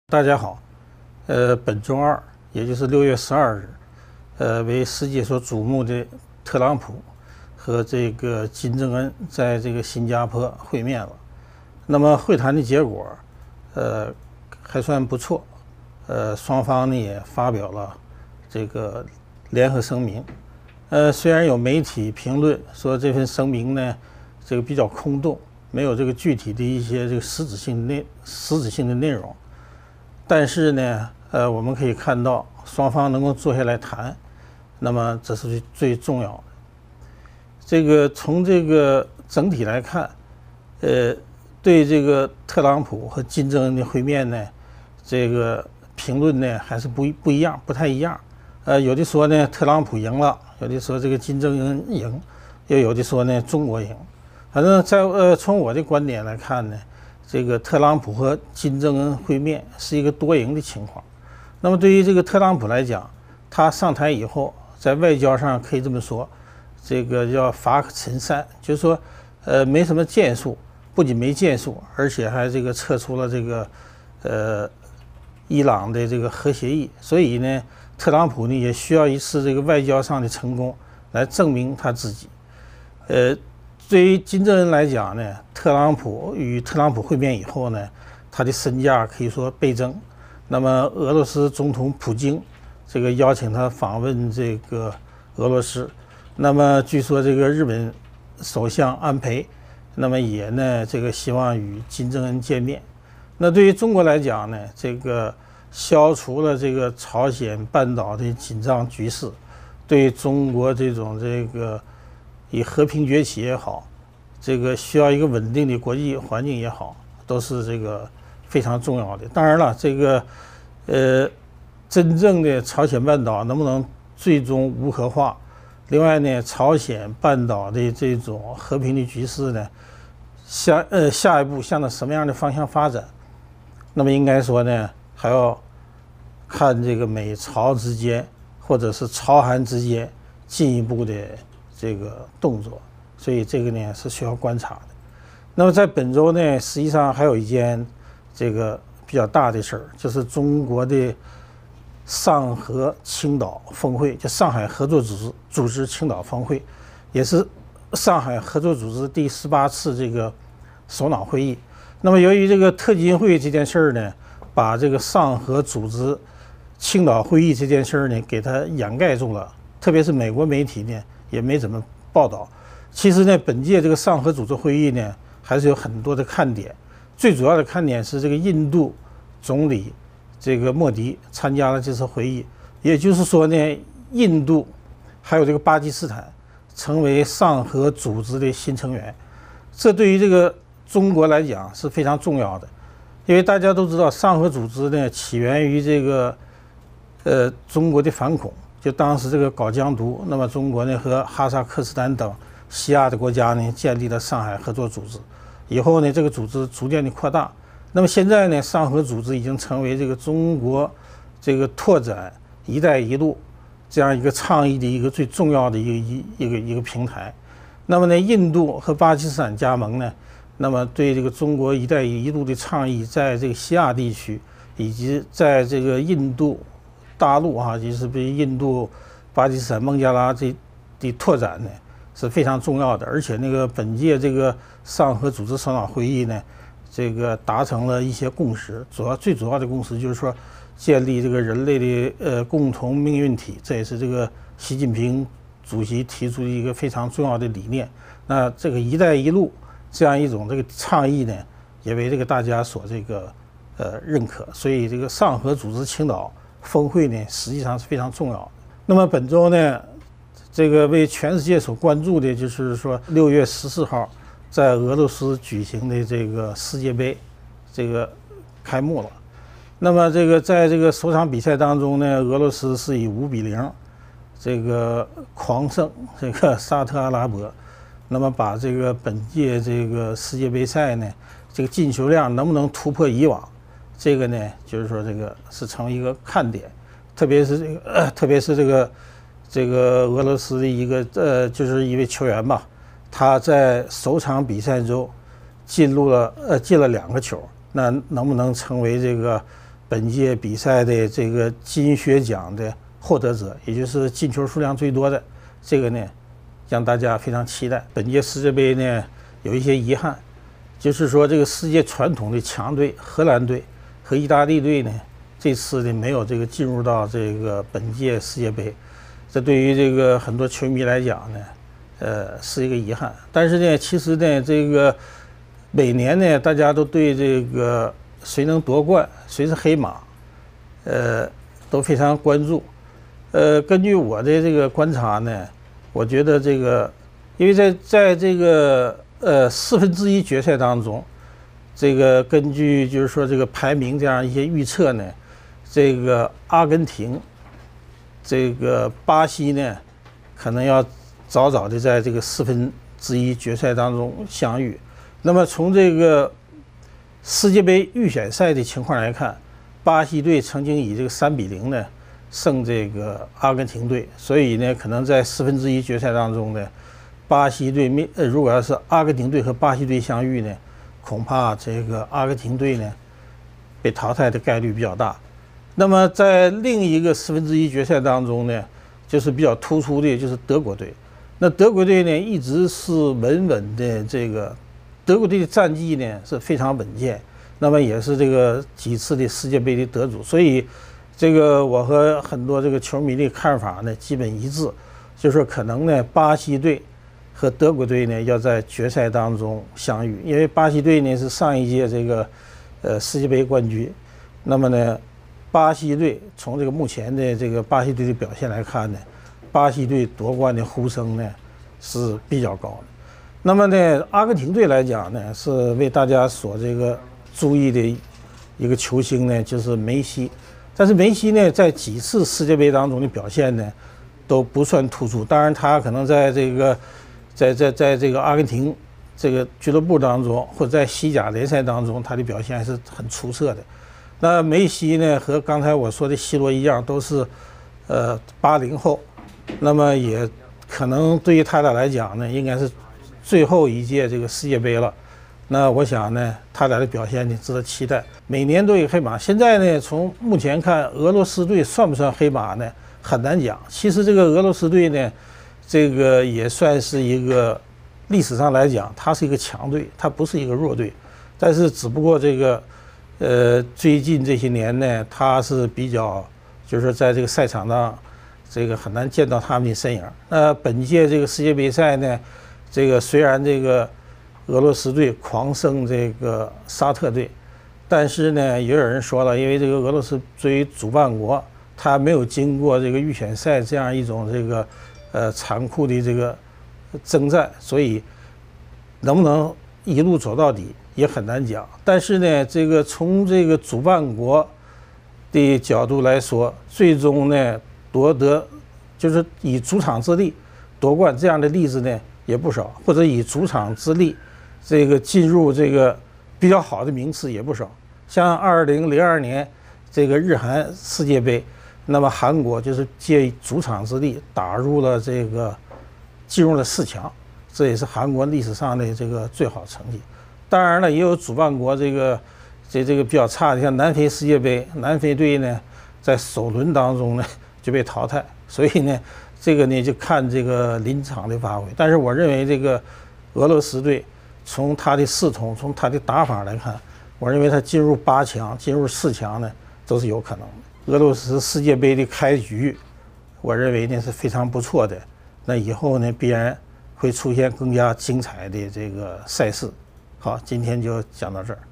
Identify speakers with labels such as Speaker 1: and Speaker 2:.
Speaker 1: 大家好，本周二，也就是6月12日，为世界所瞩目的特朗普和这个金正恩在这个新加坡会面了。那么会谈的结果，还算不错，双方呢也发表了这个联合声明。虽然有媒体评论说这份声明呢，这个比较空洞，没有这个具体的一些这个实质性的内容。但是呢，我们可以看到双方能够坐下来谈，那么这是最重要的。这个从这个整体来看，对这个特朗普和金正恩的会面呢，这个评论呢还是不一样，不太一样。有的说呢特朗普赢了，有的说这个金正恩赢，又有的说呢中国赢。反正从我的观点来看呢，这个特朗普和金正恩会面是一个多赢的情况。那么对于这个特朗普来讲，他上台以后，在外交上可以这么说，这个叫乏可陈善，就是说，没什么建树，不仅没建树，而且还这个撤出了这个伊朗的这个核协议。所以呢，特朗普呢也需要一次这个外交上的成功来证明他自己。对于金正恩来讲呢，与特朗普会面以后呢，他的身价可以说倍增。那么俄罗斯总统普京这个邀请他访问这个俄罗斯，那么据说这个日本首相安倍，那么也呢这个希望与金正恩见面。那对于中国来讲呢，这个消除了这个朝鲜半岛的紧张局势，对中国这种这个以和平崛起也好，这个需要一个稳定的国际环境也好，都是这个非常重要的。当然了，这个真正的朝鲜半岛能不能最终无核化？另外呢，朝鲜半岛的这种和平的局势呢，下一步向着什么样的方向发展？那么应该说呢，还要看这个美朝之间，或者是朝韩之间进一步的这个动作，所以这个呢是需要观察的。那么在本周呢，实际上还有一件这个比较大的事儿，就是中国的上合青岛峰会，就上海合作组织青岛峰会，也是上海合作组织第18次这个首脑会议。那么由于这个特金会这件事儿呢，把这个上合组织青岛会议这件事儿呢给它掩盖住了，特别是美国媒体呢也没怎么报道。其实呢，本届这个上合组织会议呢，还是有很多的看点。最主要的看点是这个印度总理这个莫迪参加了这次会议，也就是说呢，印度还有这个巴基斯坦成为上合组织的新成员。这对于这个中国来讲是非常重要的，因为大家都知道上合组织呢起源于这个中国的反恐。就当时这个搞疆独，那么中国呢和哈萨克斯坦等西亚的国家呢建立了上海合作组织，以后呢这个组织逐渐的扩大。那么现在呢，上合组织已经成为这个中国这个拓展“一带一路”这样一个倡议的一个最重要的一个平台。那么呢，印度和巴基斯坦加盟呢，那么对这个中国“一带一路”的倡议，在这个西亚地区以及在这个印度大陆就是被印度、巴基斯坦、孟加拉这的拓展呢是非常重要的。而且那个本届这个上合组织首脑会议呢，这个达成了一些共识，最主要的共识就是说，建立这个人类的共同命运体，这也是这个习近平主席提出的一个非常重要的理念。那这个“一带一路”这样一种这个倡议呢，也为这个大家所这个认可。所以这个上合组织青岛峰会呢，实际上是非常重要的。那么本周呢，这个为全世界所关注的就是说6月14号在俄罗斯举行的这个世界杯，这个开幕了。那么这个在这个首场比赛当中呢，俄罗斯是以5-0这个狂胜这个沙特阿拉伯。那么把这个本届这个世界杯赛呢，这个进球量能不能突破以往？这个呢，就是说这个是成为一个看点，特别是这个俄罗斯的一个就是一位球员吧，他在首场比赛中进了2个球，那能不能成为这个本届比赛的这个金靴奖的获得者，也就是进球数量最多的，这个呢，让大家非常期待。本届世界杯呢有一些遗憾，就是说这个世界传统的强队荷兰队和意大利队呢，这次呢没有这个进入到这个本届世界杯，这对于这个很多球迷来讲呢，是一个遗憾。但是呢，其实呢，这个每年呢，大家都对这个谁能夺冠，谁是黑马，都非常关注。根据我的这个观察呢，我觉得这个，因为在这个1/4决赛当中，这个根据就是说这个排名这样一些预测呢，这个阿根廷、这个巴西呢，可能要早早的在这个1/4决赛当中相遇。那么从这个世界杯预选赛的情况来看，巴西队曾经以这个3-0呢胜这个阿根廷队，所以呢，可能在1/4决赛当中呢，巴西队如果要是阿根廷队和巴西队相遇呢，恐怕这个阿根廷队呢被淘汰的概率比较大。那么在另一个1/4决赛当中呢，就是比较突出的就是德国队。那德国队呢一直是稳稳的这个。德国队的战绩呢是非常稳健，那么也是这个几次的世界杯的得主，所以这个我和很多这个球迷的看法呢基本一致，就是说可能呢巴西队和德国队呢要在决赛当中相遇，因为巴西队呢是上一届这个世界杯冠军，那么呢巴西队从这个目前的这个巴西队的表现来看呢，巴西队夺冠的呼声呢是比较高的。那么呢，阿根廷队来讲呢，是为大家所这个注意的一个球星呢，就是梅西。但是梅西呢，在几次世界杯当中的表现呢，都不算突出。当然，他可能在这个在这个阿根廷这个俱乐部当中，或者在西甲联赛当中，他的表现还是很出色的。那梅西呢，和刚才我说的 C 罗一样，都是80后，那么也可能对于他俩来讲呢，应该是最后一届这个世界杯了，那我想呢，他俩的表现呢值得期待。每年都有黑马，现在呢，从目前看，俄罗斯队算不算黑马呢？很难讲。其实这个俄罗斯队呢，这个也算是一个历史上来讲，它是一个强队，它不是一个弱队。但是只不过这个最近这些年呢，它是比较就是在这个赛场上，这个很难见到他们的身影。那本届这个世界杯赛呢？这个虽然这个俄罗斯队狂胜这个沙特队，但是呢，也有人说了，因为这个俄罗斯作为主办国，他没有经过这个预选赛这样一种这个残酷的这个征战，所以能不能一路走到底也很难讲。但是呢，这个从这个主办国的角度来说，最终呢夺得就是以主场之力夺冠这样的例子呢也不少，或者以主场之力这个进入这个比较好的名次也不少。像2002年这个日韩世界杯，那么韩国就是借主场之力打入了这个进入了4强，这也是韩国历史上的这个最好成绩。当然了，也有主办国这个比较差的，像南非世界杯，南非队呢在首轮当中呢就被淘汰，所以呢。这个呢就看这个临场的发挥，但是我认为这个俄罗斯队从他的势头、从他的打法来看，我认为他进入8强、进入4强呢都是有可能的。俄罗斯世界杯的开局，我认为呢是非常不错的，那以后呢必然会出现更加精彩的这个赛事。好，今天就讲到这儿。